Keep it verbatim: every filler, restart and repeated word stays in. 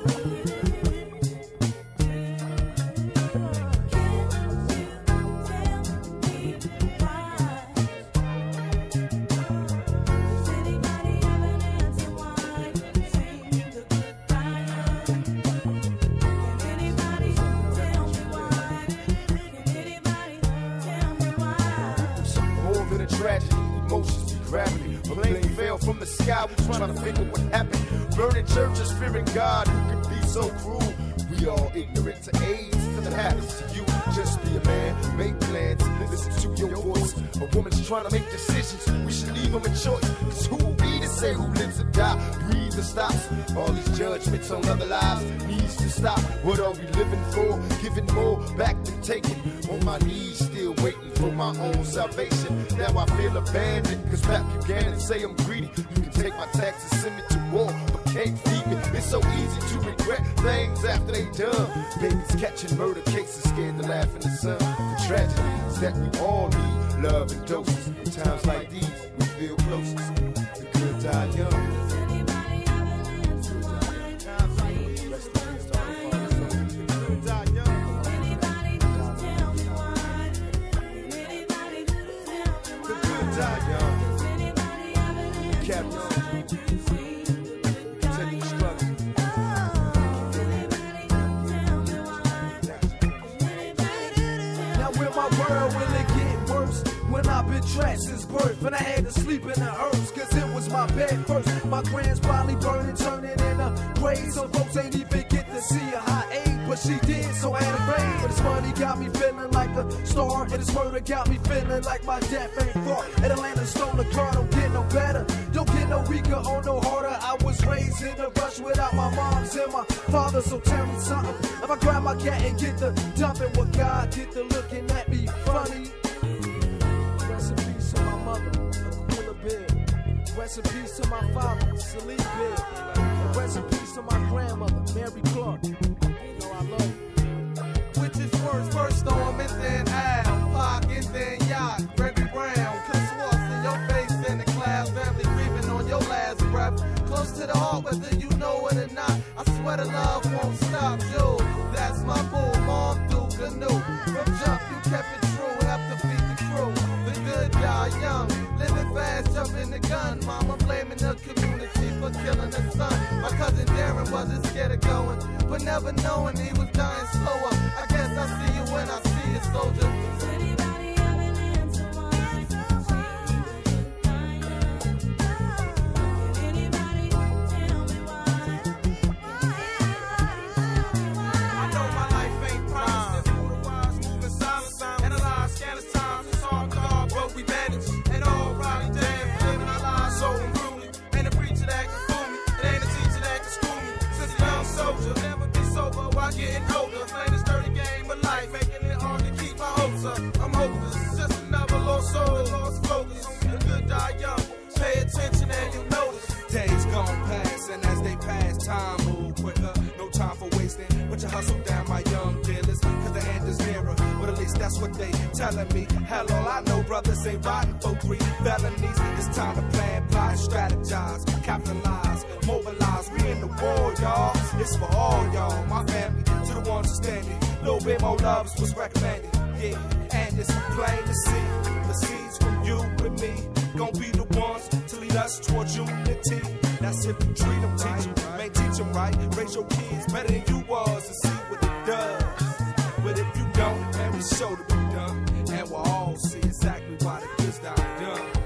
Tragedy, emotions be gravity. A plane fell from the sky, we trying to figure what happened. Burning churches, fearing God, who can be so cruel? We all ignorant to AIDS, till it happens to you. Just be a man, make plans, listen to your voice. A woman's trying to make decisions, we should leave them a choice. Cause who will be to say who lives or die, breathes or stops? All these judgments on other lives needs to stop. What are we living for? Giving more back than taking. On my knees, still waiting for my own salvation. Now I feel abandoned, cause Pat Buchanan say I'm greedy. You can take my taxes, send me to war, but can't feed me. It's so easy to regret things after they done. Babies catching murder cases, scared to laugh in the sun. The tragedy is that we all need love and doses. In times like these, we feel closest. The good die young. When I've been trapped since birth, and I had to sleep in the herbs, cause it was my bed first. My grand's probably burning, turning in a grave. Some folks ain't even get to see a hot aid, but she did, so I had a rain. But this money got me feeling like a star, and this murder got me feeling like my death ain't far. And Atlanta stole the car, don't get no better, don't get no weaker or no harder. I was raised in a rush without my moms and my father, so tell me something. If I grab my cat and get the dumping, what God get the looking at me funny? Rest in peace to my mother, Aquila Bill. Rest in peace to my father, Salih Bill. And rest in peace to my grandmother, Mary Clark. You know I love you. Which is first, first Storm and then Al, Pac and then Yacht, Gregory Brown, Chris Swartz in your face in the class, family grieving on your last breath. Close to the heart, whether you know it or not. I swear the love won't stop, yo. That's my bull, mom through canoe. From jump, you kept it true, have to feed the crew. The good die young, living fast, jumping the gun. Mama blaming the community for killing her son. My cousin Darren wasn't scared of going, but never knowing he was dying slower. I guess I see you when I see you, soldier. Getting older, playing this dirty game of life, making it hard to keep my hopes up. I'm hopeless, just another lost soul, lost focus. The good die young, pay attention and you'll notice. Days gone past, and as they pass, time move quicker. No time for wasting, put your hustle down, my young dealers, cause the end is nearer. But at least that's what they telling me. Hell, all I know, brothers ain't riding for three felonies. It's time to plan, plot, strategize, capitalize, mobilize. We in the war, y'all. It's for all y'all, my family, to the ones who standing. Little bit more love is what's recommended. Yeah, and it's plain to see. The seeds from you and me gon' be the ones to lead us towards unity. That's if you treat them right, may teach them right. Raise your kids better than you was and see what it does. But if you don't, man, we show that we done. And we'll all see exactly why the goods die done.